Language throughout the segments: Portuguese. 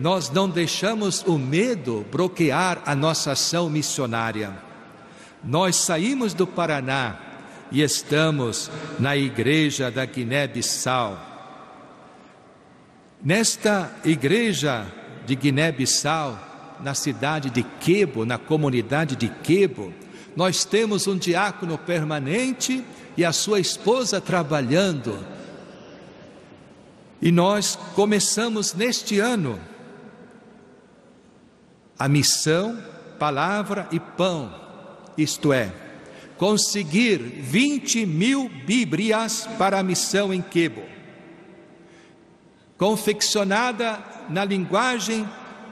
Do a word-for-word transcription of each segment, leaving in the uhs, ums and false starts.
nós não deixamos o medo bloquear a nossa ação missionária. Nós saímos do Paraná e estamos na igreja da Guiné-Bissau. Nesta igreja de Guiné-Bissau, na cidade de Quebo, na comunidade de Quebo, nós temos um diácono permanente e a sua esposa trabalhando. E nós começamos neste ano a missão, palavra e pão, isto é, conseguir vinte mil Bíblias para a missão em Quebo, confeccionada na linguagem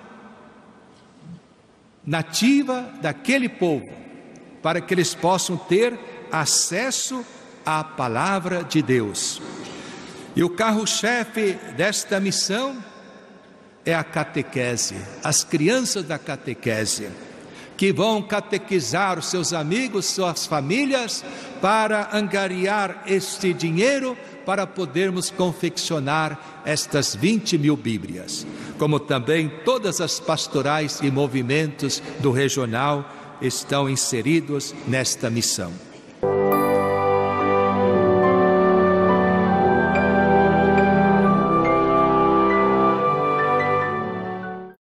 nativa daquele povo, para que eles possam ter acesso à palavra de Deus. E o carro-chefe desta missão é a catequese, as crianças da catequese, que vão catequizar os seus amigos, suas famílias, para angariar este dinheiro, para podermos confeccionar estas vinte mil Bíblias, como também todas as pastorais e movimentos do regional estão inseridos nesta missão.